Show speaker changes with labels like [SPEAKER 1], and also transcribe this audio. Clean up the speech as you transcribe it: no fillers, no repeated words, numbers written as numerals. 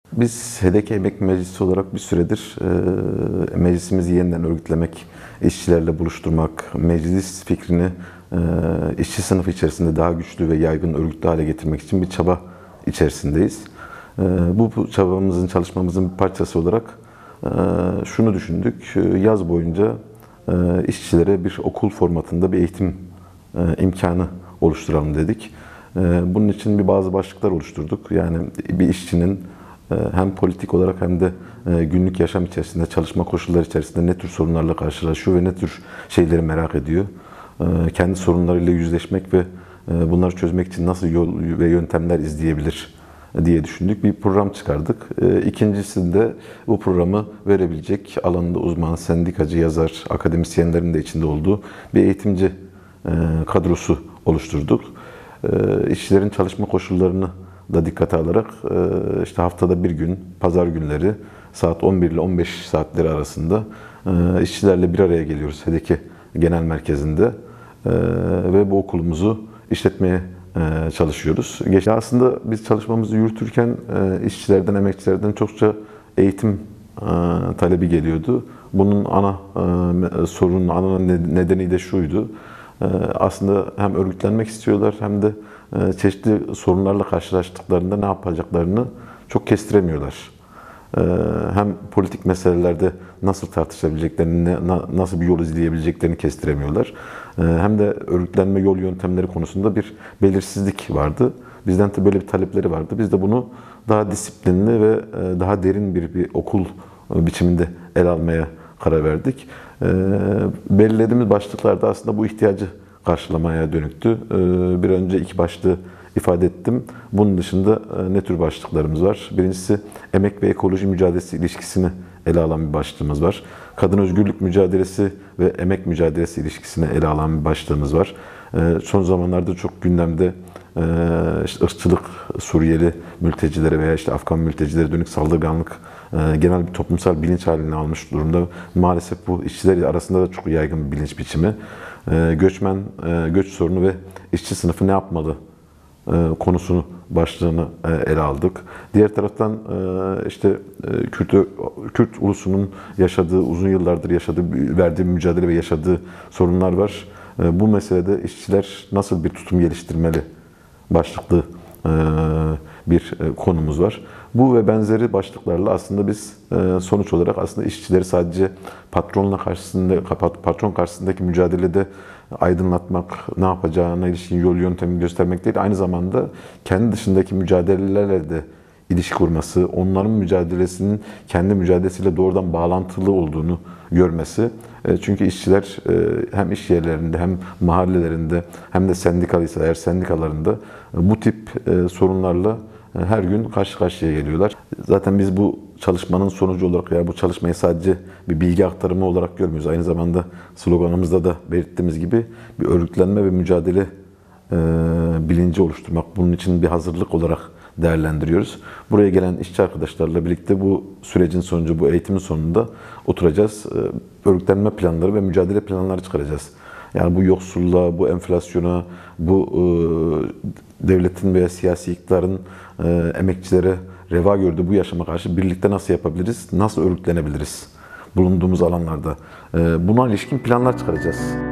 [SPEAKER 1] Biz HDK Emek Meclisi olarak bir süredir meclisimizi yeniden örgütlemek, işçilerle buluşturmak, meclis fikrini işçi sınıfı içerisinde daha güçlü ve yaygın örgütlü hale getirmek için bir çaba içerisindeyiz. Bu çabamızın, çalışmamızın bir parçası olarak şunu düşündük. Yaz boyunca işçilere bir okul formatında bir eğitim imkanı oluşturalım dedik. Bunun için bazı başlıklar oluşturduk. Yani bir işçinin hem politik olarak hem de günlük yaşam içerisinde, çalışma koşulları içerisinde ne tür sorunlarla karşılaşıyor ve ne tür şeyleri merak ediyor. Kendi sorunlarıyla yüzleşmek ve bunları çözmek için nasıl yol ve yöntemler izleyebilir diye düşündük. Bir program çıkardık. İkincisinde bu programı verebilecek alanında uzman, sendikacı, yazar, akademisyenlerin de içinde olduğu bir eğitimci kadrosu oluşturduk. İşçilerin çalışma koşullarını da dikkate alarak işte haftada bir gün, pazar günleri saat 11 ile 15 saatleri arasında işçilerle bir araya geliyoruz HDK Genel Merkezi'nde ve bu okulumuzu işletmeye çalışıyoruz. Aslında biz çalışmamızı yürütürken işçilerden, emekçilerden çokça eğitim talebi geliyordu. Bunun ana sorunun ana nedeni de şuydu. Aslında hem örgütlenmek istiyorlar hem de çeşitli sorunlarla karşılaştıklarında ne yapacaklarını çok kestiremiyorlar. Hem politik meselelerde nasıl tartışabileceklerini, nasıl bir yol izleyebileceklerini kestiremiyorlar. Hem de örgütlenme yol yöntemleri konusunda bir belirsizlik vardı. Bizden de böyle bir talepleri vardı. Biz de bunu daha disiplinli ve daha derin bir okul biçiminde ele almaya karar verdik. Belirlediğimiz başlıklarda aslında bu ihtiyacı karşılamaya dönüktü. Bir önce iki başlığı ifade ettim. Bunun dışında ne tür başlıklarımız var? Birincisi emek ve ekoloji mücadelesi ilişkisini ele alan bir başlığımız var. Kadın özgürlük mücadelesi ve emek mücadelesi ilişkisini ele alan bir başlığımız var. Son zamanlarda çok gündemde işte ırkçılık, Suriyeli mültecilere veya işte Afgan mültecilere dönük saldırganlık genel bir toplumsal bilinç halini almış durumda. Maalesef bu işçiler arasında da çok yaygın bir bilinç biçimi. Göç sorunu ve işçi sınıfı ne yapmalı konusunu başlığını ele aldık. Diğer taraftan işte Kürt ulusunun yaşadığı, uzun yıllardır verdiği mücadele ve yaşadığı sorunlar var. Bu meselede işçiler nasıl bir tutum geliştirmeli başlıklı bir konumuz var. Bu ve benzeri başlıklarla aslında biz sonuç olarak aslında işçileri sadece patron karşısındaki mücadelede aydınlatmak, ne yapacağına ilişkin yol yöntemi göstermek değil, aynı zamanda kendi dışındaki mücadelelerle de ilişki kurması, onların mücadelesinin kendi mücadelesiyle doğrudan bağlantılı olduğunu görmesi. Çünkü işçiler hem iş yerlerinde hem mahallelerinde hem de sendikalıysa eğer sendikalarında bu tip sorunlarla her gün karşı karşıya geliyorlar. Zaten biz bu çalışmanın sonucu olarak bu çalışmayı sadece bir bilgi aktarımı olarak görmüyoruz. Aynı zamanda sloganımızda da belirttiğimiz gibi bir örgütlenme ve mücadele bilinci oluşturmak. Bunun için bir hazırlık olarak değerlendiriyoruz. Buraya gelen işçi arkadaşlarla birlikte bu sürecin sonucu, bu eğitimin sonunda oturacağız. Örgütlenme planları ve mücadele planları çıkaracağız. Yani bu yoksulluğa, bu enflasyona, bu devletin veya siyasi iktidarın emekçilere reva gördüğü bu yaşama karşı birlikte nasıl yapabiliriz, nasıl örgütlenebiliriz bulunduğumuz alanlarda. Buna ilişkin planlar çıkaracağız.